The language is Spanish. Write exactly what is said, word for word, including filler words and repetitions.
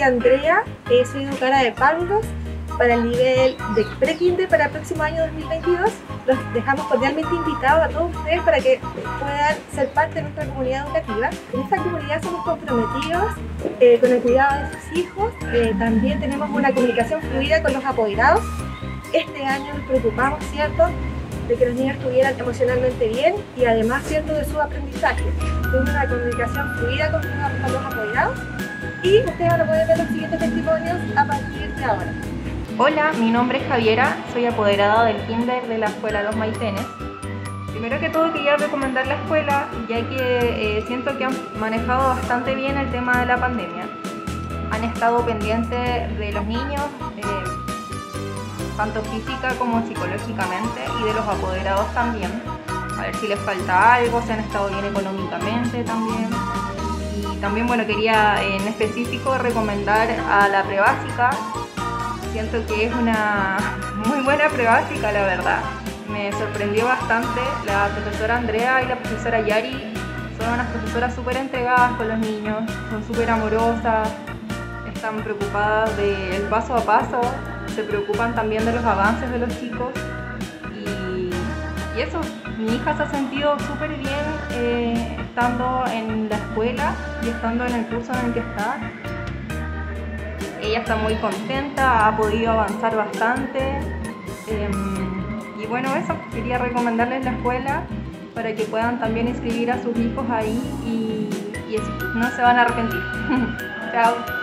Andrea, eh, soy educadora de párvulos para el nivel de pre-kinder para el próximo año dos mil veintidós. Los dejamos cordialmente invitados a todos ustedes para que puedan ser parte de nuestra comunidad educativa. En esta comunidad somos comprometidos eh, con el cuidado de sus hijos. Eh, también tenemos una comunicación fluida con los apoderados. Este año nos preocupamos, ¿cierto?, de que los niños estuvieran emocionalmente bien y además, ¿cierto?, de su aprendizaje. Tenemos una comunicación fluida con, con los apoderados y ustedes van a poder ver los siguientes testimonios a partir de ahora. Hola, mi nombre es Javiera, soy apoderada del kinder de la escuela Los Maitenes. Primero que todo quería recomendar la escuela, ya que eh, siento que han manejado bastante bien el tema de la pandemia. Han estado pendientes de los niños, eh, tanto física como psicológicamente, y de los apoderados también. A ver si les falta algo, si han estado bien económicamente también. Y también, bueno, quería en específico recomendar a la prebásica. Siento que es una muy buena prebásica, la verdad. Me sorprendió bastante. La profesora Andrea y la profesora Yari son unas profesoras súper entregadas con los niños, son súper amorosas, están preocupadas del paso a paso, se preocupan también de los avances de los chicos. Y, y eso, mi hija se ha sentido súper bien eh, estando en la escuela y estando en el curso en el que está. Ella está muy contenta, ha podido avanzar bastante eh, y bueno, eso, quería recomendarles la escuela para que puedan también inscribir a sus hijos ahí y, y eso, no se van a arrepentir. Chao.